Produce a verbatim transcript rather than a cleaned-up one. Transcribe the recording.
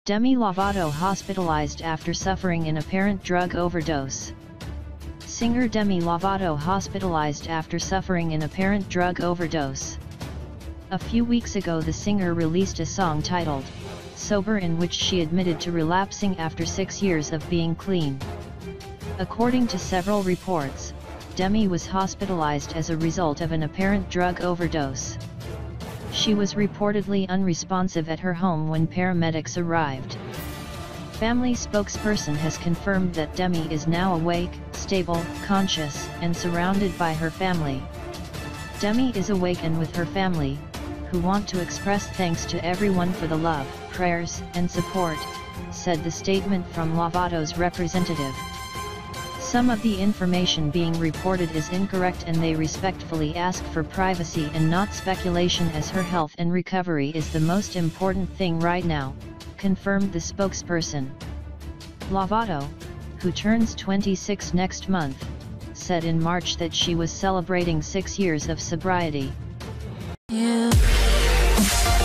Demi Lovato hospitalized after suffering an apparent drug overdose. Singer Demi Lovato hospitalized after suffering an apparent drug overdose. A few weeks ago the singer released a song titled Sober, in which she admitted to relapsing after six years of being clean. According to several reports, Demi was hospitalized as a result of an apparent drug overdose. She was reportedly unresponsive at her home when paramedics arrived. Family spokesperson has confirmed that Demi is now awake, stable, conscious, and surrounded by her family. Demi is awake and with her family, who want to express thanks to everyone for the love, prayers, and support, said the statement from Lovato's representative. Some of the information being reported is incorrect and they respectfully ask for privacy and not speculation, as her health and recovery is the most important thing right now, confirmed the spokesperson. Lovato, who turns twenty-six next month, said in March that she was celebrating six years of sobriety. Yeah.